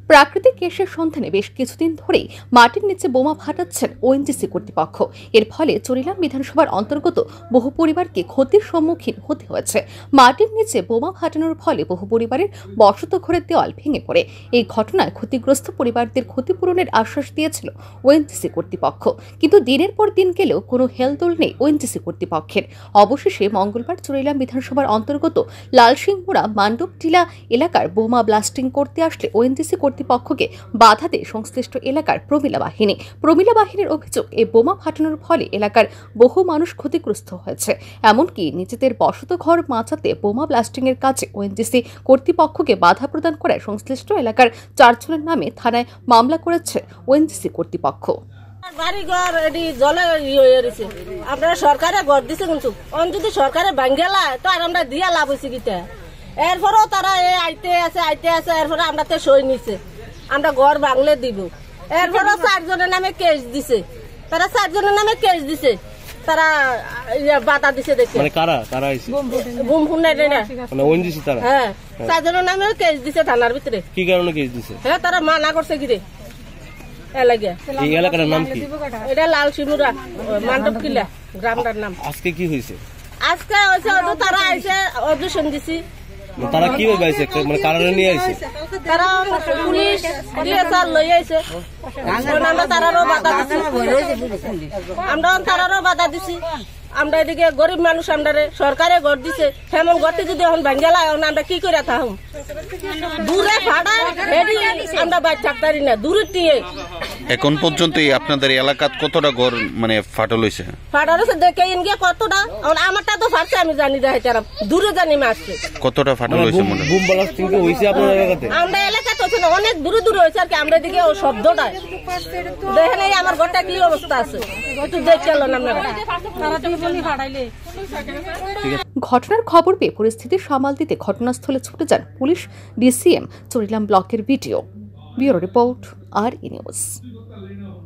প্রাকৃতিক গ্যাসের সন্ধানে বেশ কিছুদিন ধরেই মাটির নিচে বোমা ফাটাচ্ছেন ওএনজিসি কর্তৃপক্ষ। এর ফলে চরিলাম বিধানসভার অন্তর্গত বহু পরিবারকে ক্ষতির সম্মুখীন হতে হয়েছে। মাটির নিচে বোমা ফাটানোর ফলে বহু পরিবারের বসতঘরের দেওয়াল ভেঙে পড়ে। এই ঘটনায় ক্ষতিগ্রস্ত পরিবারদের ক্ষতিপূরণের আশ্বাস দিয়েছিল ওএনজিসি কর্তৃপক্ষ, কিন্তু দিনের পর দিন গেলেও কোনো হেলদোল নেই ওএনজিসি কর্তৃপক্ষের। অবশেষে মঙ্গলবার চরিলাম বিধানসভার অন্তর্গত লালসিংপুরা মান্ডবটিলা এলাকার বোমা ব্লাস্টিং করতে আসলে ওএনজিসি কর্তৃপক্ষকে বাধা দেয় সংশ্লিষ্ট এলাকার প্রমিলা বাহিনীর অভিযোগ, এই বোমা ফাটানোর ফলে এলাকার বহু মানুষ ক্ষতিগ্রস্ত হয়েছে। এমনকি নিজেদের বসত ঘর বাঁচাতে বোমা ব্লাস্টিং এর কাজে ওএনজিসি কর্তৃপক্ষকে বাধা প্রদান করায় সংশ্লিষ্ট এলাকার 4 জনের নামে থানায় মামলা করেছে ওএনজিসি কর্তৃপক্ষ। বাড়িঘর এটি জলে হয়ে রয়েছে, আপনারা সরকারে ঘর দিছে, কিন্তু যদি সরকারে ভাঙ্গেলা তো আর আমরা দিয়া লাভ হয়েছে কিটা। এরপরেও তারা আইতে আছে এরপরে আমরা তো সই নিছে, আমরা ঘর বাংলে দিব। এরপরেও 4 জনের নামে কেস দিছে, তারা 4 জনের নামে কেস দিছে, তারা বাধা দিছে দেখে। মানে কারা কারা আইছে? বুম ফোন নাই না, মানে ওএনজিসি তারা। হ্যাঁ, 4 জনের নামে কেস দিছে থানার ভিতরে। কি কারণে কেস দিছে? হ্যাঁ, তারা মানা করছে কি রে এলাকা। এই এলাকার নাম কি? এটা লালসিংপুরা মান্ডবটিলা গ্রামটার নাম। আজকে কি হয়েছে? আজকে হয়েছে তারা আইছে অডিশন দিছি। তারা কিভাবে আইছে? মানে কারণে নিয়ে আইছে? তারা পুলিশ ডিএসআর লই আইছে, আমরা তারারও বাধা দিছি, তারারও বাধা দিছি। আমরা এদিকে গরিব মানুষ, আমরা সরকারে ঘর দিছে, হেমন ঘরটি যদি এখন ভাঙ্গেলা আমরা কি করে থাকুম? দূরে ফাটায় আমরা বাইর থাকতারি না, দূরে টিয়ে। এখন পর্যন্ত আপনাদের এলাকাত কতটা ঘর মানে ফাটল হয়েছে? ফাটাল হয়েছে দেখে ইনকে কতটা, আমারটা তো ফাটছে আমি জানি দেখাই, তারা দূরে জানি মারছে। কতটা ফাটল হয়েছে মনে হয়? বুম ব্লাস্টিং হইছে আপনাদের এলাকাতে? আমরা এলাকাতে হচ্ছে না, অনেক দূরে দূরে হয়েছে আর কি। আমরা এদিকে ও শব্দটা দেখেন, এই আমার ঘরটা কি অবস্থা আছে একটু দেখে এলেন আপনারা। ঘটনার খবর পেয়ে পরিস্থিতি সামাল দিতে ঘটনাস্থলে ছুটে যান পুলিশ, ডিসিএম, চরিলাম ব্লকের video. Bureau report, R news.